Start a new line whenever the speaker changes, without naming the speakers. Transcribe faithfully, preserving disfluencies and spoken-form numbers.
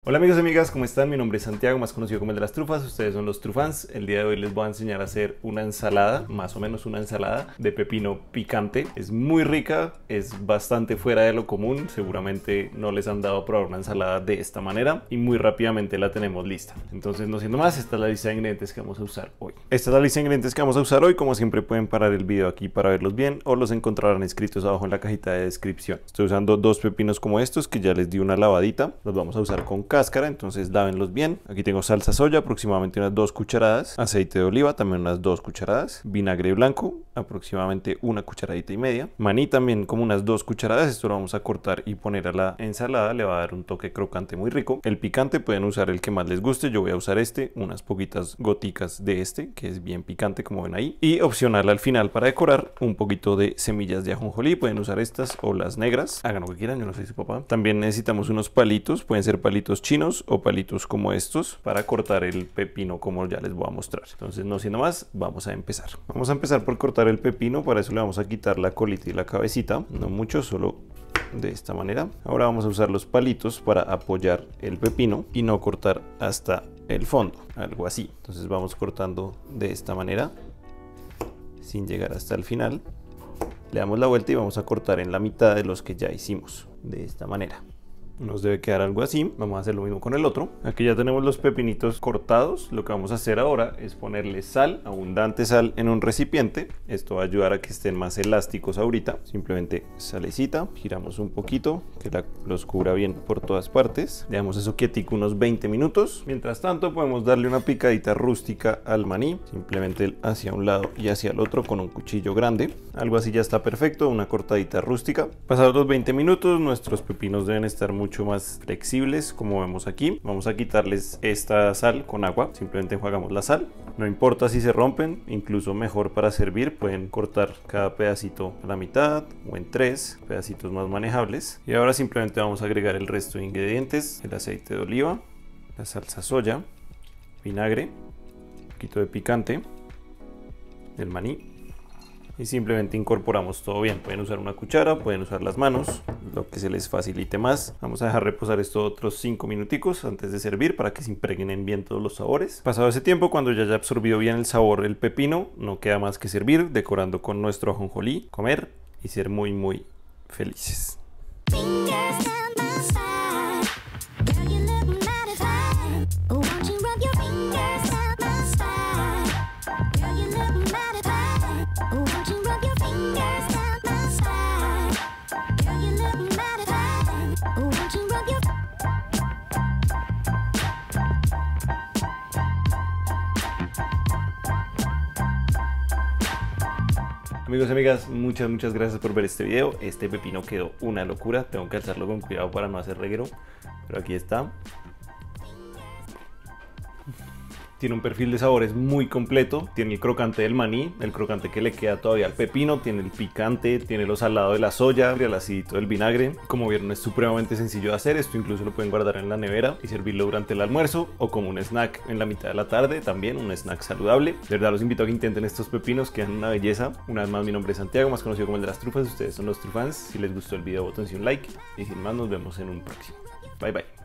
Hola amigos y amigas, ¿cómo están? Mi nombre es Santiago, más conocido como el de las trufas. Ustedes son los trufans. El día de hoy les voy a enseñar a hacer una ensalada, más o menos una ensalada de pepino picante. Es muy rica, es bastante fuera de lo común. Seguramente no les han dado a probar una ensalada de esta manera y muy rápidamente la tenemos lista. Entonces, no siendo más, esta es la lista de ingredientes que vamos a usar hoy. Esta es la lista de ingredientes que vamos a usar hoy. Como siempre, pueden parar el video aquí para verlos bien o los encontrarán escritos abajo en la cajita de descripción. Estoy usando dos pepinos como estos que ya les di una lavadita. Los vamos a usar con cáscara, entonces lávenlos bien. Aquí tengo salsa soya, aproximadamente unas dos cucharadas, aceite de oliva, también unas dos cucharadas, vinagre blanco, aproximadamente una cucharadita y media, maní también como unas dos cucharadas. Esto lo vamos a cortar y poner a la ensalada, le va a dar un toque crocante muy rico. El picante pueden usar el que más les guste, yo voy a usar este, unas poquitas goticas de este, que es bien picante como ven ahí, y opcional al final para decorar, un poquito de semillas de ajonjolí. Pueden usar estas o las negras, hagan lo que quieran, yo no soy su papá. También necesitamos unos palitos, pueden ser palitos chinos o palitos como estos para cortar el pepino, como ya les voy a mostrar. Entonces, no siendo más, vamos a empezar. Vamos a empezar por cortar el pepino. Para eso le vamos a quitar la colita y la cabecita, no mucho, solo de esta manera. Ahora vamos a usar los palitos para apoyar el pepino y no cortar hasta el fondo, algo así. Entonces vamos cortando de esta manera sin llegar hasta el final. Le damos la vuelta y vamos a cortar en la mitad de los que ya hicimos, de esta manera. Nos debe quedar algo así. Vamos a hacer lo mismo con el otro. Aquí ya tenemos los pepinitos cortados. Lo que vamos a hacer ahora es ponerle sal, abundante sal, en un recipiente. Esto va a ayudar a que estén más elásticos ahorita. Simplemente salecita, giramos un poquito, que la, los cubra bien por todas partes. Dejamos eso quietico unos veinte minutos. Mientras tanto, podemos darle una picadita rústica al maní, simplemente hacia un lado y hacia el otro con un cuchillo grande. Algo así ya está perfecto, una cortadita rústica. Pasados los veinte minutos, nuestros pepinos deben estar muy mucho más flexibles, como vemos aquí. Vamos a quitarles esta sal con agua, simplemente enjuagamos la sal. No importa si se rompen, incluso mejor para servir. Pueden cortar cada pedacito a la mitad o en tres pedacitos más manejables. Y ahora simplemente vamos a agregar el resto de ingredientes: el aceite de oliva, la salsa soya, vinagre, un poquito de picante, el maní. Y simplemente incorporamos todo bien. Pueden usar una cuchara, pueden usar las manos, lo que se les facilite más. Vamos a dejar reposar esto otros cinco minuticos antes de servir para que se impregnen bien todos los sabores. Pasado ese tiempo, cuando ya haya absorbido bien el sabor el pepino, no queda más que servir, decorando con nuestro ajonjolí, comer y ser muy muy felices. Amigos y amigas, muchas muchas gracias por ver este video. Este pepino quedó una locura. Tengo que alzarlo con cuidado para no hacer reguero, pero aquí está. Tiene un perfil de sabores muy completo. Tiene el crocante del maní, el crocante que le queda todavía al pepino, tiene el picante, tiene lo salado de la soya y el acidito del vinagre. Como vieron, es supremamente sencillo de hacer. Esto incluso lo pueden guardar en la nevera y servirlo durante el almuerzo o como un snack en la mitad de la tarde, también un snack saludable. De verdad los invito a que intenten estos pepinos, quedan una belleza. Una vez más, mi nombre es Santiago, más conocido como el de las trufas. Ustedes son los trufans. Si les gustó el video, bótense un like y sin más, nos vemos en un próximo. Bye bye.